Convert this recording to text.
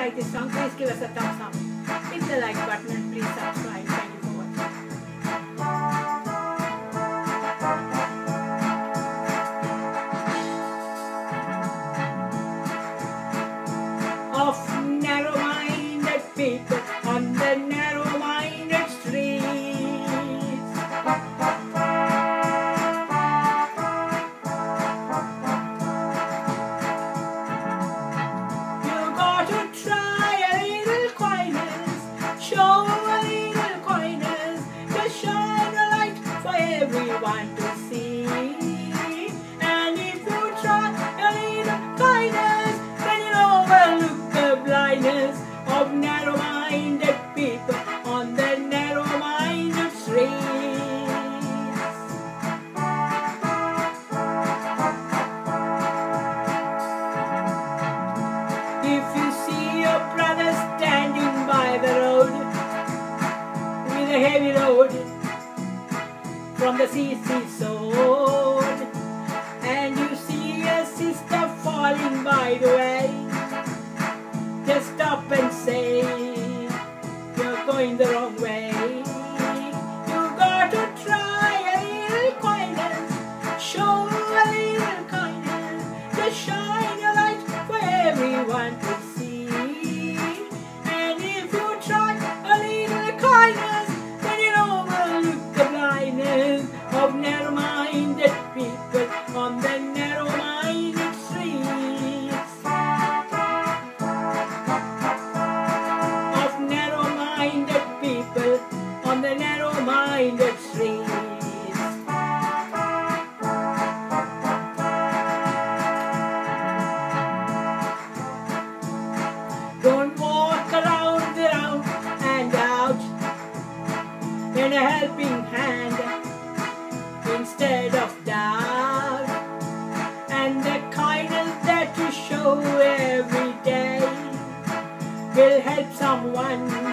like this song, please give us a thumbs up. Hit the like button and please subscribe. Thank you for watching. Of narrow-minded people on the narrow-minded streets. You got to try a little kindness, show a little kindness, to shine a light for everyone to see. And if you try a little kindness, then you'll overlook the blindness of narrow-minded people on the narrow-minded streets. If you see your brother standing by the road with a heavy load from the CC sword, and you see a sister falling by the way, just stop and say, you're going the wrong way. You got to try a little kindness, show a little kindness, to shine a light for everyone to see. And if you try a little kindness, then you'll overlook the blindness of narrow-minded people on the narrow-minded streets. Of narrow-minded people on the narrow-minded streets. Don't walk around and out in a helping hand instead of doubt. And the kindness that you show every day will help someone